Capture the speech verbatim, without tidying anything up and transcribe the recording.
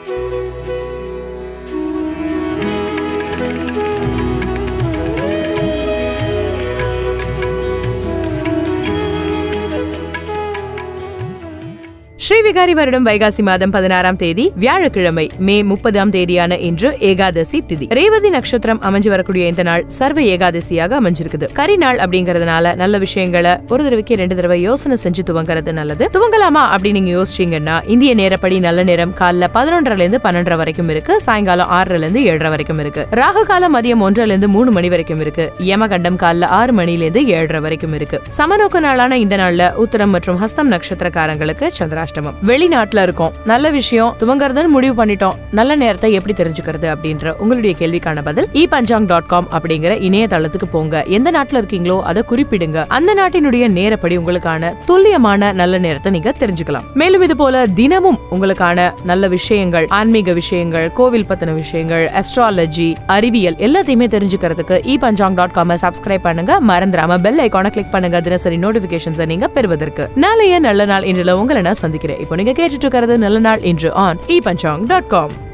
ஸ்ரீவிகாரி வருடம் வைகாசி மாதம் பதினாறாம் தேதி வியாழக்கிழமை மே முப்பதாம் தேதியான இன்று ஏகாதசி திதி. ரேவதி நட்சத்திரம் அமைஞ்சு வரக்கூடிய இந்த நாள் சர்வ ஏகாதசியாக அமைஞ்சிருக்குது. கரி நாள் அப்படிங்கறதுனால நல்ல விஷயங்களை ஒரு தடவைக்கு ரெண்டு தடவை யோசனை செஞ்சு துவங்குறது நல்லது. துவங்கலாமா அப்படின்னு நீங்க யோசிச்சீங்கன்னா இந்திய நேரப்படி நல்ல நேரம் காலைல பதினொன்றரை இருந்து பன்னெண்டரை வரைக்கும் இருக்கு. சாயங்காலம் ஆறுல இருந்து ஏழரை வரைக்கும் இருக்கு. ராகு காலம் மதியம் ஒன்றுல இருந்து மூணு மணி வரைக்கும் இருக்கு. யமகண்டம் காலைல ஆறு மணில இருந்து ஏழரை வரைக்கும் இருக்கு. சமநோக்கு நாளான இந்த நாள்ல உத்தரம் மற்றும் ஹஸ்தம் நட்சத்திரக்காரங்களுக்கு சந்திராஷ்டமம். வெளிநாட்டுல இருக்கோம், நல்ல விஷயம் துவங்கறதுன்னு முடிவு பண்ணிட்டோம், நல்ல நேரத்தை எப்படி தெரிஞ்சுக்கிறது அப்படின்ற உங்களுடைய கேள்விக்கான பதில் இ பஞ்சாங் டாட் காம் அப்படிங்கிற இணையதளத்துக்கு போங்க. எந்த நாட்டுல இருக்கீங்களோ அதை குறிப்பிடுங்க. அந்த நாட்டினுடைய நேரப்படி உங்களுக்கான துல்லியமான நல்ல நேரத்தை நீங்க தெரிஞ்சுக்கலாம். மேலும் இது போல தினமும் உங்களுக்கான நல்ல விஷயங்கள், ஆன்மீக விஷயங்கள், கோவில் பத்தின விஷயங்கள், அஸ்ட்ராலஜி, அறிவியல் எல்லாத்தையுமே தெரிஞ்சுக்கிறதுக்கு e Panchang dot com subscribe பண்ணுங்க. மறந்துடாம பெல் ஐகானை கிளிக் பண்ணுங்க தினசரி நோட்டிபிகேஷன்ஸ் நீங்க பெறுவதற்கு. நாளைய நல்ல நாள் இன்றுல உங்களை நான் சந்திக்கிறேன். இப்போ நீங்க கேட்டுட்டு இருக்கிறது நல்ல நாள் இன்று on e Panchang dot com.